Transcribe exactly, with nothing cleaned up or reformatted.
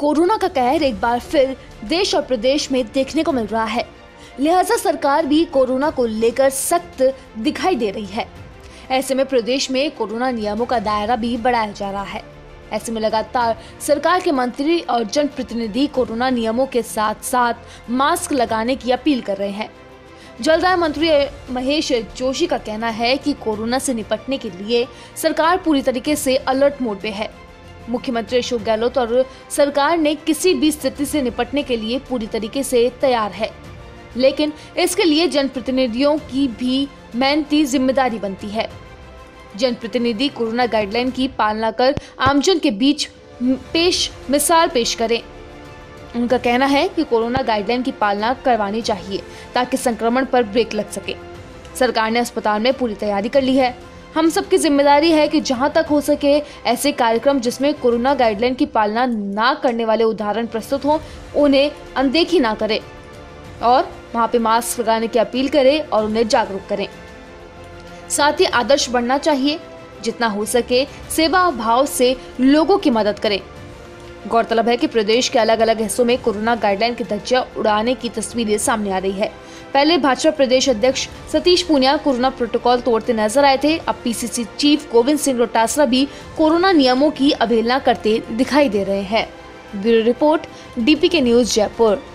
Corona का कहर एक बार फिर देश और प्रदेश में देखने को मिल रहा है। लिहाजा सरकार भी कोरोना को लेकर सख्त दिखाई दे रही है। ऐसे में प्रदेश में कोरोना नियमों का दायरा भी बढ़ाया जा रहा है। ऐसे में लगातार सरकार के मंत्री और जनप्रतिनिधि कोरोना नियमों के साथ साथ मास्क लगाने की अपील कर रहे हैं। जलदाय मंत्री महेश जोशी का कहना है कि कोरोना से निपटने के लिए सरकार पूरी तरीके से अलर्ट मोड पे है। मुख्यमंत्री अशोक गहलोत और सरकार ने किसी भी स्थिति से निपटने के लिए पूरी तरीके से तैयार है, लेकिन इसके लिए जनप्रतिनिधियों की भी मेहनती जिम्मेदारी बनती है। जनप्रतिनिधि कोरोना गाइडलाइन की पालना कर आमजन के बीच पेश मिसाल पेश करें। उनका कहना है कि कोरोना गाइडलाइन की पालना करवानी चाहिए ताकि संक्रमण पर ब्रेक लग सके। सरकार ने अस्पताल में पूरी तैयारी कर ली है। हम सबकी जिम्मेदारी है कि जहां तक हो सके ऐसे कार्यक्रम जिसमें कोरोना गाइडलाइन की पालना ना करने वाले उदाहरण प्रस्तुत हों, उन्हें अनदेखी ना करें और वहां पे मास्क लगाने की अपील करें और उन्हें जागरूक करें। साथ ही आदर्श बनना चाहिए, जितना हो सके सेवा भाव से लोगों की मदद करें। गौरतलब है कि प्रदेश के अलग अलग हिस्सों में कोरोना गाइडलाइन की धज्जियां उड़ाने की तस्वीरें सामने आ रही है। पहले भाजपा प्रदेश अध्यक्ष सतीश पूनिया कोरोना प्रोटोकॉल तोड़ते नजर आए थे। अब पीसीसी चीफ गोविंद सिंह डोटासरा भी कोरोना नियमों की अवहेलना करते दिखाई दे रहे हैं। Bureau report, DPK news, Jaipur.